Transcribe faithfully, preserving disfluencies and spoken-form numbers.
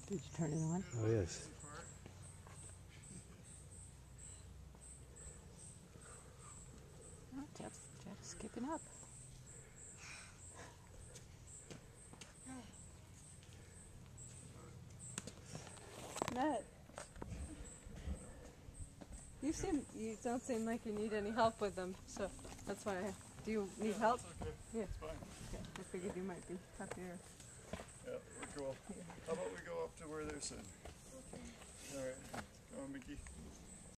Did you turn it on? Oh, yes. Oh, Jeff's, Jeff's skipping up. Matt, you seem you don't seem like you need any help with them, so that's why. I, do you need yeah, help? That's okay. Yeah, It's fine. okay. I figured you might be happier. Yeah, we're cool. How about we go up to where they're sitting? All right. Come on, Mickey.